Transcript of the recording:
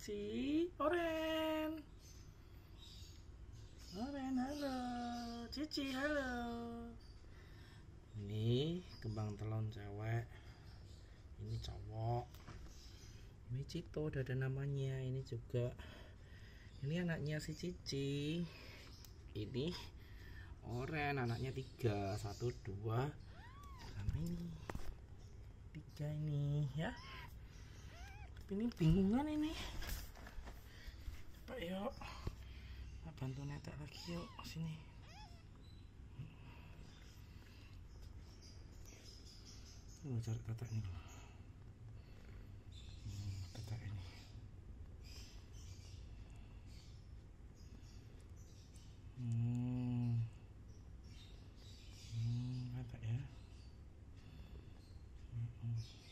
Cici, Oren. Oren, halo. Cici, halo. Ini kembang telon cewek. Ini cowok. Ini Cito, udah ada namanya. Ini juga. Ini anaknya si Cici. Ini Oren, anaknya 3. 1, 2, sama ini 3 ini ya. Tapi ini bingungan ini. Coba yuk, bantu netek lagi yuk sini. Cari kata ini loh. Kata ini. Kata ya.